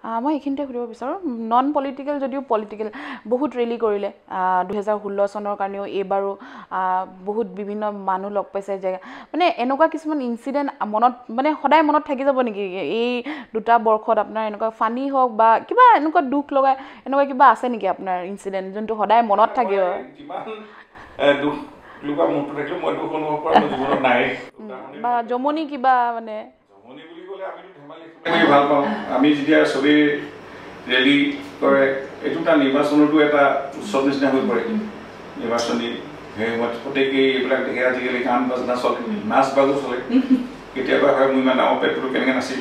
মই এইখিনিতে সুধিব বিচাৰোঁ নন পলিটিকেল যদিও পলিটিকেল বহুত ৰেলী কৰিলে 2016 চনৰ কাৰণেও এইবাৰো বহুত বিভিন্ন মানুহ লগ পাইছে জেগা মানে এনেকুৱা কিছুমান ইনচিডেণ্ট মনত মানে সদায় মনত থাকি যাব নেকি এই দুটা বৰ্ষত আপোনাৰ এনেকুৱা ফানি হওক বা কিবা এনেকুৱা দুখ লগাই এনেকুৱা কিবা আছে নেকি আপোনাৰ ইনচিডেণ্ট যোনটো সদায় মনত থাকিব বা জমনি কিবা মানে ভাল পাওঁ আমি যেতিয়া চবেই ৰেলী কৰে এইটো এটা নিৰ্বাচনতো এটা উৎসৱ নিচিনা হৈ পৰে নিৰ্বাচনী সেই সময়ত প্ৰত্যেকেই এইবিলাক দেখে আজিকালি গান বাজনা চলে নাচ বাজো চলে কেতিয়াবা হয় মোৰ ইমান ডাঙৰ পেটটো কেনেকৈ নাচিম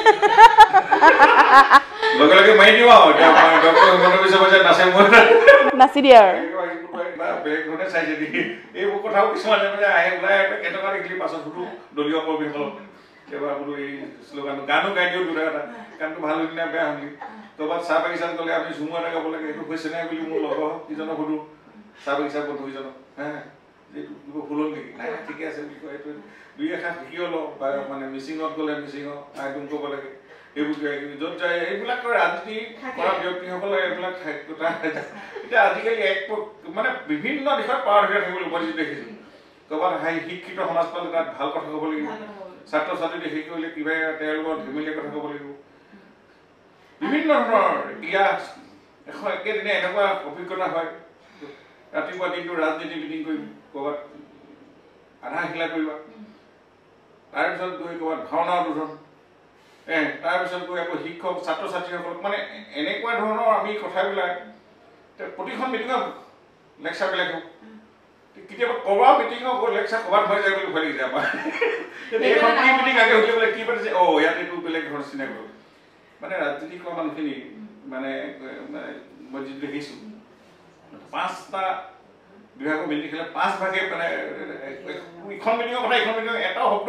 লগে লগে মাৰি দিওঁ আৰু নাচে মই নাচি দিয়ে আৰু বেলেগ ধৰণে চাইছে নেকি এইবোৰ কথাও কিছুমান আহে ওলাই কেনেকুৱা দেখিলি পাছত সুধো দলীয় কৰ্মীসকলক কেতিয়াবা বোলো এই শ্লোগানটো গানো গাই দিওঁ দুটা এটা গানটো ভাল হৈ কিনে বেয়া শুনি ক'ৰবাত চাহ বাগিচাত গ'লে আমি ঝুমুৰ এটা গাব লাগে এইটো হৈছে নাই বুলি মোৰ লগৰ কিজনক সুধো চাহ বাগিচা বন্ধুকেইজনক এইটো কিবা ভুল হ'ল নেকি নাই ঠিকে আছে বুলি কয় এইটো দুই এষাৰ শিকিও লওঁ বা মানে মিচিঙত গ'লে মিচিঙত আইটুম ক'ব লাগে এইবোৰ কিবা কিবি য'ত যায় এইবিলাক ৰাজনীতি কৰা ব্যক্তিসকলে এইবিলাক এতিয়া আজিকালি এক মানে বিভিন্ন দিশত পাৰদৰ্শিতা থাকিবলৈ উপস্থিত দেখিছোঁ ক'ৰবাত শিক্ষিত সমাজ পালে তাত ভাল কথা ক'ব লাগিব ছাত্ৰ ছাত্ৰী দেখি কৰিলে কিবা তেওঁলোকৰ ধেমেলীয়া কথা ক'ব লাগিব বিভিন্ন ধৰণৰ এতিয়া একেদিনে এনেকুৱা অভিজ্ঞতা হয় ৰাতিপুৱা দিনটো ৰাজনীতি মিটিং কৰিম ক'ৰবাত আধা শিলা কৰিবা তাৰপিছত গৈ ক'ৰবাত ভাওনা দুজন তাৰপিছত গৈ আকৌ শিক্ষক ছাত্ৰ ছাত্ৰীসকলক মানে এনেকুৱা ধৰণৰ আমি কথাবিলাক প্ৰতিখন মিটিঙত লেকচাৰ বেলেগ হওক কেতিয়াবা ক'ৰবাৰ মিটিঙত লেকচাৰ ক'ৰবাত হৈ যায় বুলি ভয় লাগি যায় আমাৰ এইখন কি মিটিং আগে সুধিলে বোলে কি পাতিছে ইয়াত এইটো বেলেগ ধৰণৰ চিনাকি হ'ল মানে ৰাজনীতি কৰা মানুহখিনি মানে মই যিটো দেখিছোঁ 5টা বিভাগৰ মিটিং খেলে 5 ভাগে মানে ইখন মিটিঙৰ কথা ইখন মিটিঙৰ এটাও শব্দ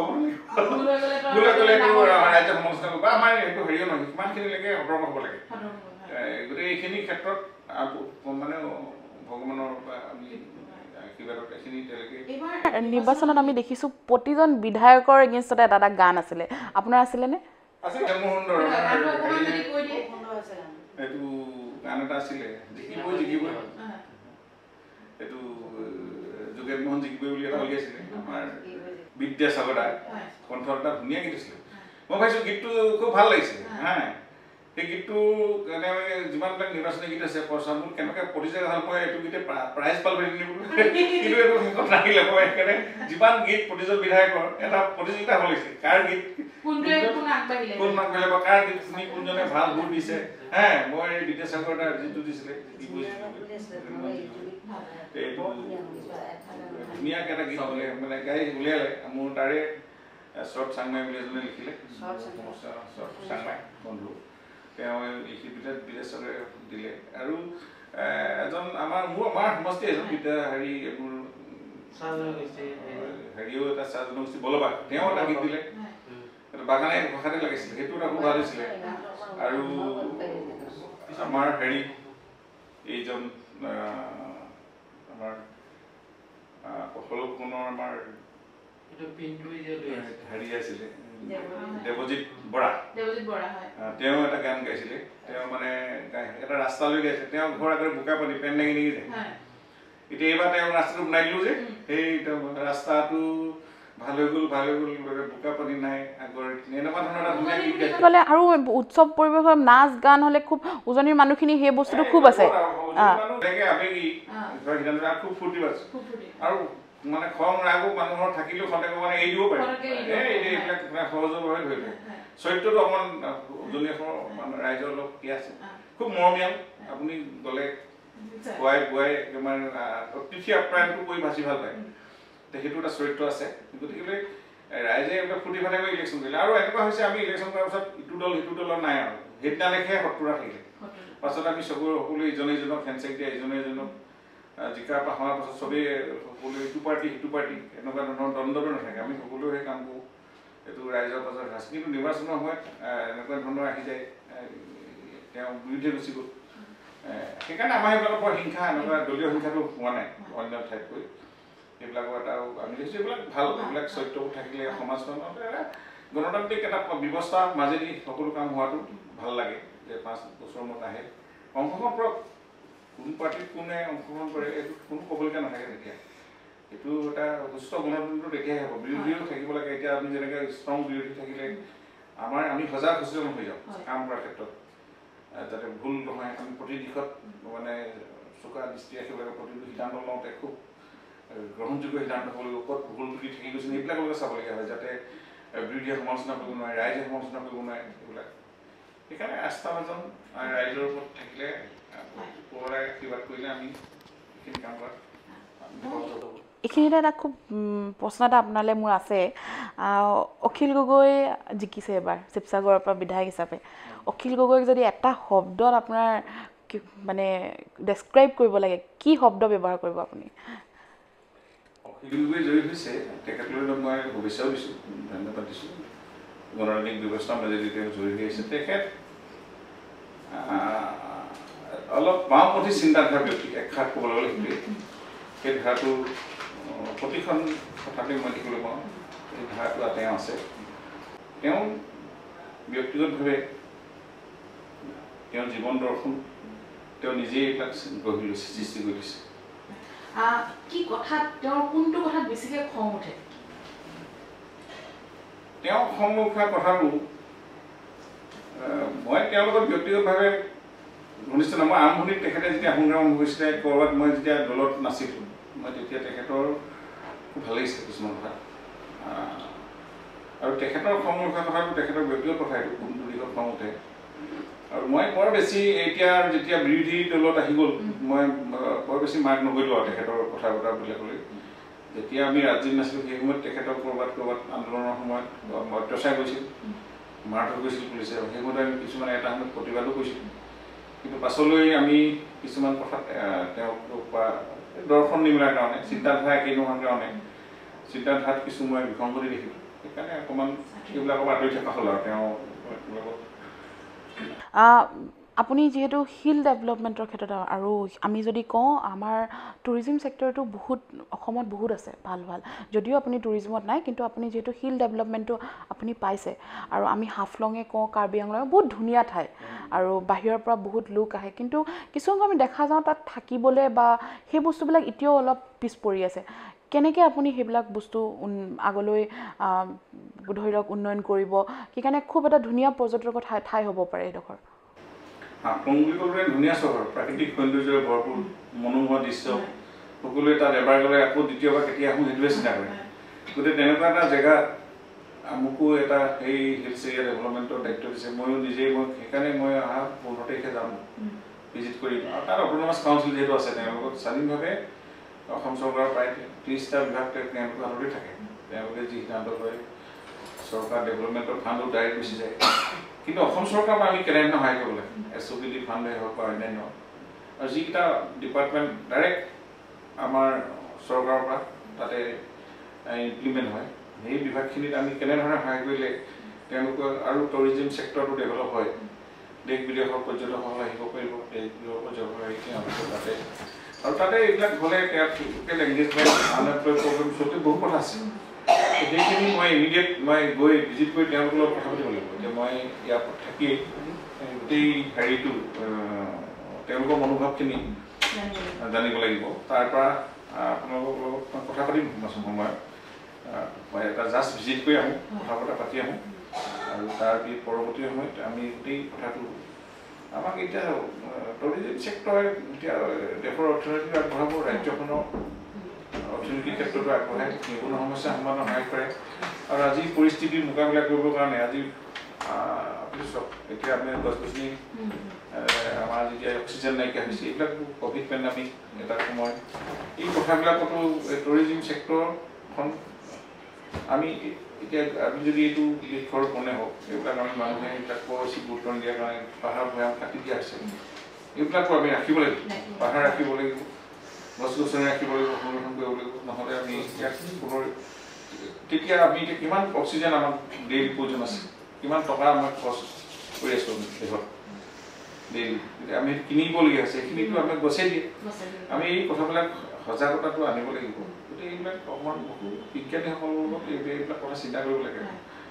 ৰাজ্য সমালোচনা কৰিব বা আমাৰ এইটো হেৰিও নহয় কিমানখিনিলৈকে সতৰ্ক হ'ব লাগে গতিকে এইখিনি ক্ষেত্ৰত মানে ভগৱানৰ বা আমি নিৰ্বাচনত আমি দেখিছোঁ প্ৰতিজন বিধায়কৰ এগেইনষ্টতে এটা এটা গান আছিলে আপোনাৰ আছিলেনে এইটো গান এটা আছিলে জিকিবই জিকিবই এইটো যোগেন মোহন জিকিবই বুলি এটা উলিয়াইছিলে আমাৰ বিদ্যাসাগৰ দাই কণ্ঠ এটা ধুনীয়া গীত আছিলে মই ভাবিছোঁ গীতটো খুব ভাল লাগিছিলে সেই গীতটো কেনেকৈ যিমানবিলাক নিৰ্বাচনী গীত আছে মোৰ কেনেকৈ প্ৰতিযোগিতা ভাল মই এইটো গীতে প্ৰাইজ পালোঁ কিন্তু এইটো শেষত নাহিলে মই সেইকাৰণে যিমান গীত প্ৰতিজন বিধায়কৰ এটা প্ৰতিযোগিতা হ'ব লাগিছিল কাৰ গীত কোন আগবাঢ়িলে বা কাৰ গীত শুনি কোনজনে ভাল সুৰ দিছে মই বিদ্যাসাগৰ দাৰ যিটো দিছিলে ধুনীয়াকৈ এটা গীত মানে গাই উলিয়ালে মোৰ তাৰে শ্বৰ্ট চাংমাই বুলি এজনে লিখিলে শ্বৰ্ট চাংমাই বন্ধু তেওঁ লিখি বিদ্যাসাগৰে দিলে আৰু এজন আমাৰ সমষ্টি এজন হেৰি এইবোৰ হেৰিও এটা চাহ জনগোষ্ঠী বলবাগ তেওঁ এটা গীত দিলে বাগানে ভাষাতে লাগিছিলে সেইটো এটা খুব ভাল হৈছিলে আৰু আমাৰ হেৰি এইজন আমাৰ কৌশলকোণৰ আমাৰ হেৰি আছিলে দেৱজিৎ বৰা তেওঁ এটা গান গাইছিলে তেওঁ মানে এটা ৰাস্তালৈ গাইছিলে তেওঁ ঘৰ আগতে বোকা পানী পেন দাঙি দাঙি যায় এতিয়া এইবাৰ তেওঁ ৰাস্তাটো বনাই দিলোঁ যে সেই ৰাস্তাটো ভাল হৈ গ'ল বোকা পানী নাই আগৰ এনেকুৱা ধৰণৰ এটা ধুনীয়া গীত গাইছিলে আৰু উৎসৱ পৰিৱেশৰ নাচ গান হ'লে খুব উজনিৰ মানুহখিনি সেই বস্তুটো খুব আছে খুব ফূৰ্তি পাইছে আৰু মানে খং ৰাগো মানুহৰ থাকিলেও খন্তেক মানে এৰি দিব পাৰে এইবিলাক সহজভাৱে ধৰিলে চৰিত্ৰটো অকণমান উজনি অসমৰ ৰাইজৰ অলপ কি আছে খুব মৰমীয়াল আপুনি গ'লে খুৱাই বোৱাই মানে অতিথি আপ্যায়নটো কৰি বাচি ভাল পায় সেইটো এটা চৰিত্ৰ আছে গতিকে ৰাইজে এইবিলাক ফূৰ্তি ফাৰ্তা কৰি ইলেকশ্যন কৰিলে আৰু এনেকুৱা হৈছে আমি ইলেকশ্যন কৰাৰ পাছত ইটো দল সিটো দলৰ নাই আৰু সেইদিনালৈকে শত্ৰুতা থাকিলে পাছত আমি সকলো ইজনে ইজনক হেণ্ডশ্বেক দিয়া ইজনে ইজনক জিকা হোৱাৰ পাছত চবেই সকলোৱে ইটো পাৰ্টি সিটো পাৰ্টি এনেকুৱা ধৰণৰ দ্বন্দ্বটো নাথাকে আমি সকলোৱে সেই কাম কৰোঁ এইটো ৰাইজৰ পাছত আছে কিন্তু নিৰ্বাচনৰ সময়ত এনেকুৱা ধৰণৰ আহি যায় তেওঁ বিৰুদ্ধে গুচি গ'ল সেইকাৰণে আমাৰ এইবিলাকৰ বৰ হিংসা এনেকুৱা দলীয় হিংসাটো হোৱা নাই অন্য ঠাইতকৈ এইবিলাকৰ এটা আমি দেখিছোঁ এইবিলাক ভাল এইবিলাক চৰিত্ৰবোৰ থাকিলে সমাজখনত গণতান্ত্ৰিক এটা ব্যৱস্থাৰ মাজেদি সকলো কাম হোৱাটো ভাল লাগে যে 5 বছৰ মূৰত আহে অংশগ্ৰহণ কৰক কোন পাৰ্টিত কোনে অংশগ্ৰহণ কৰে এইটো কোনো ক'বলগীয়া নাথাকে তেতিয়া এইটো এটা সুস্থ গণতন্ত্ৰ তেতিয়াহে হ'ব বিৰোধীও থাকিব লাগে এতিয়া আমি যেনেকৈ ষ্ট্ৰং বিৰোধী থাকিলে আমি সজাগ সচেতন হৈ যাওঁ কাম কৰাৰ ক্ষেত্ৰত যাতে ভুল নহয় আমি প্ৰতি দিশত মানে চোকা দৃষ্টি ৰাখিব লাগে প্ৰতিটো সিদ্ধান্ত লওঁতে খুব গ্ৰহণযোগ্য সিদ্ধান্ত হ'ব লাগিব ক'ত ভুল ত্ৰুটি থাকি গৈছে এইবিলাকলৈকে চাবলগীয়া হয় যাতে বিৰোধীয়ে সমালোচনা কৰিব নোৱাৰে ৰাইজে সমালোচনা কৰিব নোৱাৰে এইবিলাক সেইকাৰণে আস্থাভাজন ৰাইজৰ ওপৰত থাকিলে ওপৰাই আশীৰ্বাদ কৰিলে আমি এইখিনি কাম কৰাত এইখিনিতে এটা খুব প্ৰশ্ন এটা আপোনালৈ মোৰ আছে অখিল গগৈ জিকিছে এবাৰ শিৱসাগৰৰ পৰা বিধায়ক হিচাপে অখিল গগৈক যদি এটা শব্দত আপোনাৰ মানে ডেছক্ৰাইব কৰিব লাগে কি শব্দ ব্যৱহাৰ কৰিব আপুনি অখিল গগৈ জয়ী হৈছে তেখেতলৈ মই শুভেচ্ছাও দিছোঁ ধন্যবাদ দিছোঁ গণতান্ত্ৰিক ব্যৱস্থাৰ মাজেদি তেওঁ জয়ী হৈ আছে তেখেত অলপ বাওঁপন্থী চিন্তাধাৰা ব্যক্তি এষাৰ ক'বলৈ গ'লে সেইটোৱে সেই ধাৰাটো প্ৰতিখন কথাতে মই দেখিবলৈ পাওঁ এই ধাৰাটো তেওঁ আছে তেওঁ ব্যক্তিগতভাৱে তেওঁৰ জীৱন দৰ্শন তেওঁ নিজেই এইবিলাক গঢ়ি লৈছে সৃষ্টি কৰি লৈছে কি কথাত তেওঁৰ কোনটো কথাত বেছিকৈ খং উঠে তেওঁ খং উঠা কথাবোৰ মই তেওঁৰ লগত ব্যক্তিগতভাৱে ঘনিষ্ঠ নহয় মই আৰম্ভণিত তেখেতে যেতিয়া সংগ্ৰাম আৰম্ভ কৰিছিলে ক'ৰবাত মই যেতিয়া দলত নাছিলোঁ মই তেতিয়া তেখেতৰ খুব ভাল লাগিছিলে কিছুমান কথা আৰু তেখেতৰ খং উঠা কথাটো তেখেতৰ ব্যক্তিগত কথা এইটো কোনটো দিশত খং উঠে আৰু মই বৰ বেছি এতিয়া যেতিয়া বিৰোধী দলত আহি গ'ল মই বৰ বেছি মাৰ্ক নকৰিলোঁ আৰু তেখেতৰ কথা বতৰাবিলাকলৈ যেতিয়া আমি ৰাজনীতি নাছিলোঁ সেই সময়ত তেখেতক ক'ৰবাত আন্দোলনৰ সময়ত অত্যাচাৰ কৰিছিল মাৰধৰ কৰিছিল পুলিচে সেই সময়ত আমি কিছুমান এটা সময়ত প্ৰতিবাদো কৰিছিলোঁ কিন্তু পাছলৈ আমি কিছুমান কথাত তেওঁক দৰ্শন নিমিলাৰ কাৰণে চিন্তাধাৰা একেই নোহোৱাৰ কাৰণে চিন্তাধাৰাত কিছু মই বিসংগতি দেখিলোঁ সেইকাৰণে অকণমান সেইবিলাকৰ আঁতৰি থকা হ'ল আৰু তেওঁ লগত আপুনি যিহেতু হিল ডেভেলপমেণ্টৰ ক্ষেত্ৰত আৰু আমি যদি কওঁ আমাৰ টুৰিজিম ছেক্টৰটো বহুত অসমত বহুত আছে ভাল ভাল যদিও আপুনি টুৰিজিমত নাই কিন্তু আপুনি যিহেতু হিল ডেভেলপমেণ্টটো আপুনি পাইছে আৰু আমি হাফলঙে কওঁ কাৰ্বি আংলঙে বহুত ধুনীয়া ঠাই আৰু বাহিৰৰ পৰা বহুত লোক আহে কিন্তু কিছুমান আমি দেখা যাওঁ তাত থাকিবলৈ বা সেই বস্তুবিলাক এতিয়াও অলপ পিছ পৰি আছে কেনেকৈ আপুনি সেইবিলাক বস্তু আগলৈ ধৰি লওক উন্নয়ন কৰিব সেইকাৰণে খুব এটা ধুনীয়া পৰ্যটকৰ ঠাই হ'ব পাৰে এইডোখৰ হাফলং বুলি ক'লে ধুনীয়া চহৰ প্ৰাকৃতিক সৌন্দৰ্যৰে ভৰপূৰ মনোমোহা দৃশ্য সকলোৱে তাত এবাৰ গ'লে আকৌ দ্বিতীয়বাৰ কেতিয়া আহোঁ সেইটোৱে চিন্তা কৰে গতিকে তেনেকুৱা এটা জেগাত মোকো এটা সেই হিলছ এৰিয়া ডেভেলপমেণ্টৰ দায়িত্ব দিছে ময়ো নিজেই সেইকাৰণে মই অহা 15 তাৰিখে যাম ভিজিট কৰিম আৰু তাত অট'নমাছ কাউন্সিল যিহেতু আছে তেওঁলোকৰ স্বাধীনভাৱে অসম চৰকাৰৰ প্ৰায় 30টা বিভাগ তেওঁলোকৰ হাততে থাকে তেওঁলোকে যি সিদ্ধান্ত লয় চৰকাৰ ডেভেলপমেণ্টৰ ফাণ্ডো ডাইৰেক্ট গুচি যায় কিন্তু অসম চৰকাৰৰ পৰা আমি কেনেধৰণে সহায় কৰিব লাগে SOPD ফাণ্ডে হওক বা অন্যান্য আৰু যিকেইটা ডিপাৰ্টমেণ্ট ডাইৰেক্ট আমাৰ চৰকাৰৰ পৰা তাতে ইমপ্লিমেণ্ট হয় সেই বিভাগখিনিত আমি কেনেধৰণে সহায় কৰিলে তেওঁলোকৰ আৰু টুৰিজিম ছেক্টৰটো ডেভেলপ হয় দেশ বিদেশৰ পৰ্যটকসকল আহিব পাৰিব দেশ বিদেশৰ পৰ্যটক আহি তেওঁলোকৰ তাতে আৰু তাতে এইবিলাক হ'লে লোকেল এংগেজমেণ্ট আনএমপ্লয়ড প্ৰগ্ৰেম চবতে বহুত কথা আছে সেইখিনি মই ইমিডিয়েট মই গৈ ভিজিট কৰি তেওঁলোকৰ লগত কথা পাতিব লাগিব যে মই ইয়াত থাকি গোটেই হেৰিটো তেওঁলোকৰ মনোভাৱখিনি জানিব লাগিব তাৰপৰা আপোনালোকৰ লগত কথা পাতিম সময়ত মই এটা জাষ্ট ভিজিট কৰি আহোঁ কথা বতৰা পাতি আহোঁ আৰু তাৰ পৰৱৰ্তী সময়ত আমি গোটেই কথাটো আমাক এতিয়া টুৰিজিম ছেক্টৰে এতিয়া দেশৰ অৰ্থনীতি আগবঢ়াব ৰাজ্যখনৰ অৰ্থনীতিৰ ক্ষেত্ৰতো আগবঢ়ায় নিবনুৱা সমস্যা সমাধান সহায় কৰে আৰু আজি পৰিস্থিতিৰ মোকাবিলা কৰিবৰ কাৰণে আজি আপুনি চাওক এতিয়া আমি গছ গছনি আমাৰ যেতিয়া অক্সিজেন নাইকিয়া হৈছে এইবিলাক ক'ভিড পেণ্ডামিক এটা সময় এই কথাবিলাকতো টুৰিজিম ছেক্টৰখন আমি এতিয়া আমি যদি এইটো দেশৰ কোণে হওক এইবিলাক আমি মানুহে এইবিলাক বেছি গুৰুত্ব নিদিয়াৰ কাৰণে পাহাৰ ভৈয়াম কাটি দিয়া হৈছে এইবিলাকো আমি ৰাখিব লাগিব পাহাৰ ৰাখিব লাগিব গছ গছনি ৰাখিব লাগিব সংৰক্ষণ কৰিব লাগিব নহ'লে আমি ইয়াক পুনৰ তেতিয়া আমি এতিয়া কিমান অক্সিজেন আমাক ডেইলি প্ৰয়োজন আছে কিমান টকা আমাক খৰচ কৰি আছোঁ দেশত ডেইলি আমি কিনিবলগীয়া আছে সেইখিনিতো আমাক গছেই দিয়ে আমি এই কথাবিলাক সজাগতাটো আনিব লাগিব গতিকে এইবিলাক অকণমান বহু বিজ্ঞানীসকলৰ লগত এইবিলাক কথা চিন্তা কৰিব লাগে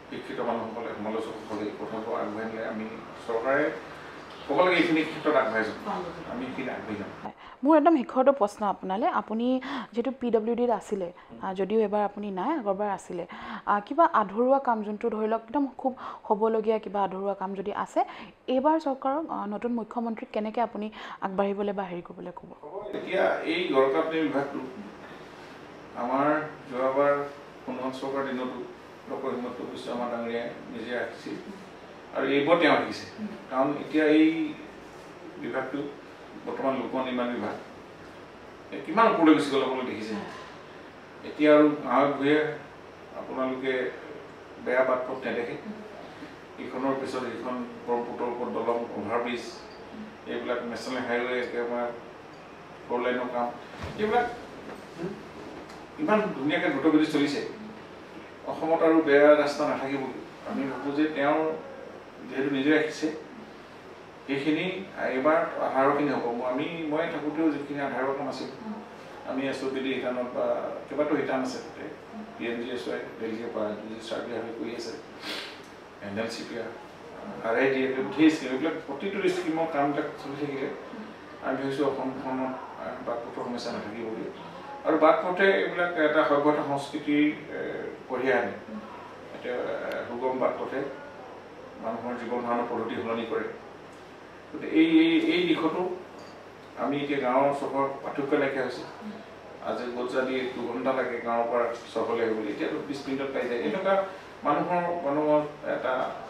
শিক্ষিত মানুহসকলে সমালোচকসকলে এই কথাবোৰ আগবঢ়াই নিলে আমি চৰকাৰে ক'ব লাগে এইখিনি ক্ষেত্ৰত আগবাঢ়ি যাম আমি এইখিনি আগবাঢ়ি যাম মোৰ একদম শেষৰটো প্ৰশ্ন আপোনালৈ আপুনি যেহেতু PWDত আছিলে যদিও এবাৰ আপুনি নাই আগৰবাৰ আছিলে কিবা আধৰুৱা কাম যোনটো ধৰি লওক একদম খুব হ'বলগীয়া কিবা আধৰুৱা কাম যদি আছে এইবাৰ চৰকাৰক নতুন মুখ্যমন্ত্ৰীক কেনেকৈ আপুনি আগবাঢ়িবলৈ বা হেৰি কৰিবলৈ ক'ব এতিয়া এই গড়কাপ্তানি বিভাগটো আমাৰ যোৱাবাৰ পুনৰ চৰকাৰ দিনতো ডক্টৰ হিমন্ত বিশ্ব শৰ্মা ডাঙৰীয়াই নিজে ৰাখিছিল আৰু এইবাৰ তেওঁ ৰাখিছে কাৰণ এতিয়া এই বিভাগটো বৰ্তমান লোক নিৰ্মাণ বিভাগ কিমান ওপৰলৈ গুচি গ'ল আপোনালোকে দেখিছে এতিয়া আৰু গাঁৱে ভূঞে আপোনালোকে বেয়া বাট পথ নেদেখে ইখনৰ পিছত সিখন ব্ৰহ্মপুত্ৰৰ ওপৰত দলং অভাৰব্ৰিজ এইবিলাক নেশ্যনেল হাইৱে একেবাৰে ফ'ৰ লাইনৰ কাম এইবিলাক ইমান ধুনীয়াকৈ দ্ৰুতগতি চলিছে অসমত আৰু বেয়া ৰাস্তা নাথাকিব আমি ভাবোঁ যে তেওঁৰ যিহেতু নিজে ৰাখিছে সেইখিনি এইবাৰ আধাৰখিনি হ'ব মই থাকোঁতেও যিখিনি আধাৰৰ কাম আছিল আমি SOPD শিতানত বা কেইবাটাও শিতান আছে তাতে PMGSY দিল্লীৰ পৰা চাৰ্ভে কৰি আছে NLCPR RID ধেৰ স্কিম এইবিলাক প্ৰতিটো স্কিমৰ কামবিলাক চলি থাকিলে আমি ভাবিছোঁ অসমখনত বাট পথৰ সমস্যা নাথাকিব বুলি আৰু বাট পথে এইবিলাক এটা সভ্যতা সংস্কৃতি কঢ়িয়াই আনে এতিয়া সুগম বাট পথে মানুহৰ জীৱন ধাৰণৰ পদ্ধতি সলনি কৰে গতিকে এই দিশতো আমি এতিয়া গাঁৱৰ চহৰ পাৰ্থক্য নাইকিয়া হৈছে আজি গোট যদি 2 ঘণ্টা লাগে গাঁৱৰ পৰা চহৰলৈ আহিবলৈ এতিয়াতো 20 মিনিটত পাই যায় এনেকুৱা মানুহৰ এটা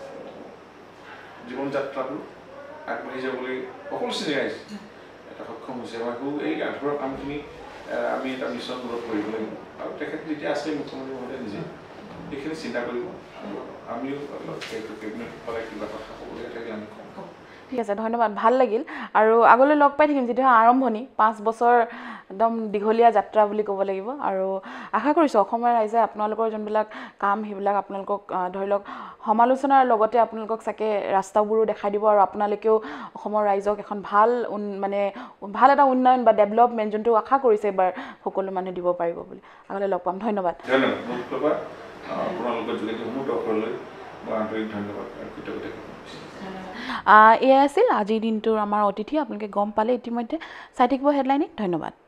জীৱন যাত্ৰাটো আগবাঢ়ি যাবলৈ সকলো শ্ৰেণীৰ ৰাইজ এটা সক্ষম হৈছে মই এই আধৰুৱা কামখিনি আমি এটা মিছন গ্ৰহণ কৰিব লাগিব আৰু তেখেত যেতিয়া আছে মুখ্যমন্ত্ৰী মহোদয় নিজে এইখিনি চিন্তা কৰিব আৰু আমিও কেবিনেটসকলে কিবা কথা ক'বলগীয়া থাকিলে আমি ক'ম ঠিক আছে ধন্যবাদ ভাল লাগিল আৰু আগলৈ লগ পাই থাকিম যিটো আৰম্ভণি 5 বছৰ একদম দীঘলীয়া যাত্ৰা বুলি ক'ব লাগিব আৰু আশা কৰিছোঁ অসমৰ ৰাইজে আপোনালোকৰ যোনবিলাক কাম সেইবিলাক আপোনালোকক ধৰি লওক সমালোচনাৰ লগতে আপোনালোকক চাগে ৰাস্তাবোৰো দেখাই দিব আৰু আপোনালোকেও অসমৰ ৰাইজক এখন ভাল মানে ভাল এটা উন্নয়ন বা ডেভেলপমেণ্ট যোনটো আশা কৰিছে এবাৰ সকলো মানুহে দিব পাৰিব বুলি আগলৈ লগ পাম ধন্যবাদ আপোনালোকৰ যোগেদি সমূহ দৰ্শকলৈ মই আন্তৰিক ধন্যবাদ কৃতজ্ঞতা এয়া আছিল আজিৰ দিনটোৰ আমাৰ অতিথি আপোনালোকে গম পালে ইতিমধ্যে চাই থাকিব হেডলাইনে ধন্যবাদ